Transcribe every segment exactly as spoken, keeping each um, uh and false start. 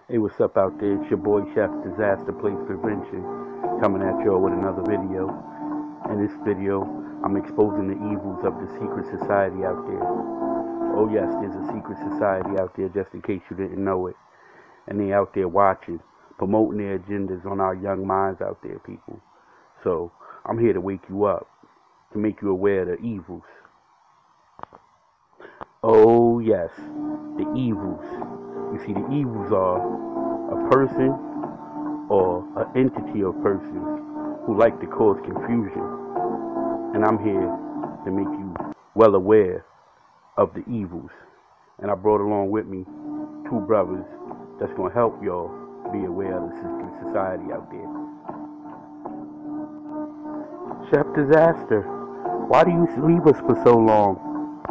Hey, what's up out there? It's your boy Chef Disaster Place Prevention coming at y'all with another video. In this video, I'm exposing the evils of the secret society out there. Oh yes, there's a secret society out there just in case you didn't know it. And they out there watching, promoting their agendas on our young minds out there, people. So, I'm here to wake you up, to make you aware of the evils. Oh yes, the evils. You see, the evils are a person or an entity of persons who like to cause confusion. And I'm here to make you well aware of the evils. And I brought along with me two brothers that's going to help y'all be aware of the secret society out there. Chef Disaster, why do you leave us for so long?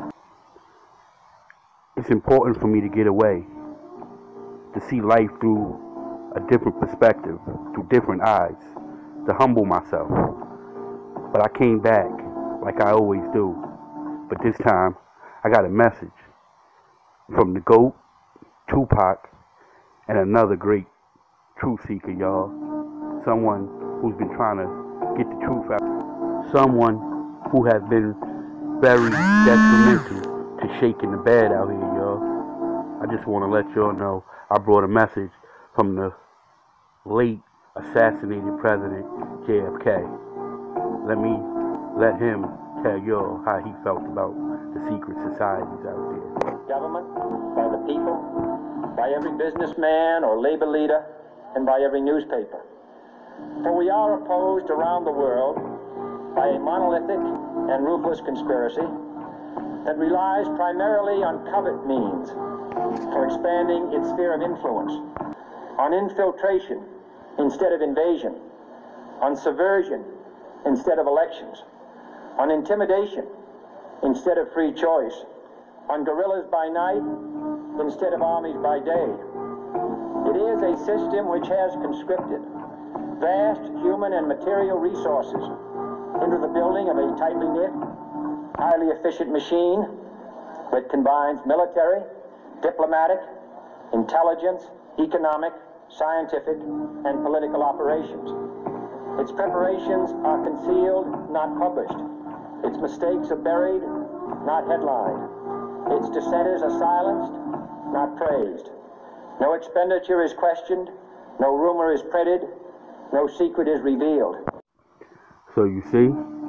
It's important for me to get away, to see life through a different perspective, through different eyes, to humble myself. But I came back like I always do. But this time, I got a message from the GOAT, Tupac, and another great truth seeker, y'all. Someone who's been trying to get the truth out. Someone who has been very detrimental to shaking the bed out here, y'all. I just want to let y'all know I brought a message from the late assassinated President J F K. Let me let him tell y'all how he felt about the secret societies out there. Government, by the people, by every businessman or labor leader, and by every newspaper. For we are opposed around the world by a monolithic and ruthless conspiracy that relies primarily on covert means for expanding its sphere of influence, on infiltration instead of invasion, on subversion instead of elections, on intimidation instead of free choice, on guerrillas by night instead of armies by day. It is a system which has conscripted vast human and material resources into the building of a tightly knit, highly efficient machine that combines military, diplomatic, intelligence, economic, scientific, and political operations. Its preparations are concealed, not published. Its mistakes are buried, not headlined. Its dissenters are silenced, not praised. No expenditure is questioned, no rumor is printed, no secret is revealed. So you see,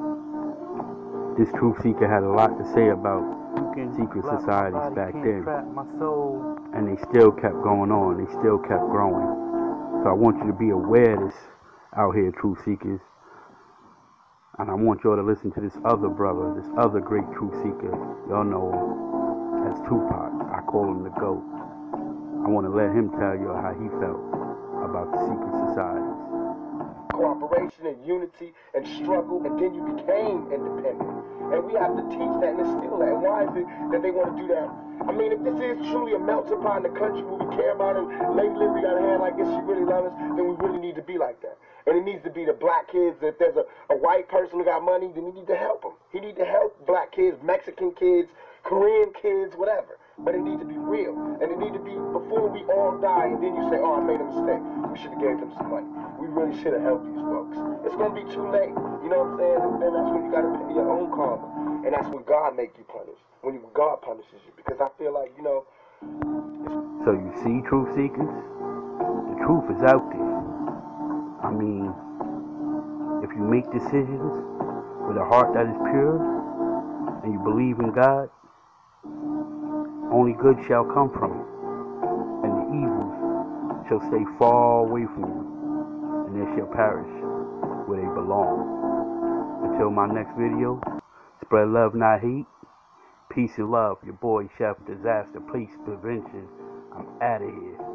this truth seeker had a lot to say about secret societies back then, and they still kept going on, they still kept growing. So I want you to be aware of this out here, truth seekers, and I want y'all to listen to this other brother, this other great truth seeker. Y'all know him as Tupac. I call him the GOAT. I want to let him tell y'all how he felt about the secret societies. Cooperation and unity and struggle, and then you became independent. And we have to teach that and instill that. And why is it that they want to do that? I mean, if this is truly a melting pot in the country where we care about it, lately we got a hand like this, she really loves us, then we really need to be like that. And it needs to be the black kids. If there's a, a white person who got money, then we need to help them. He need to help black kids, Mexican kids, Korean kids, whatever. But it needs to be real. And it needs to be before we all die, and then you say, oh, I made a mistake. We should have gave them some money. We really should have helped these folks. It's going to be too late. You know what I'm saying? And then that's when you got to pay your own karma. And that's when God make you punish. When you, God punishes you. Because I feel like, you know... So you see, truth seekers? The truth is out there. I mean, if you make decisions with a heart that is pure, and you believe in God, only good shall come from it, and the evils shall stay far away from you, and they shall perish where they belong. Until my next video, spread love, not hate. Peace and love. Your boy Chef Disaster Place Prevention. I'm out of here.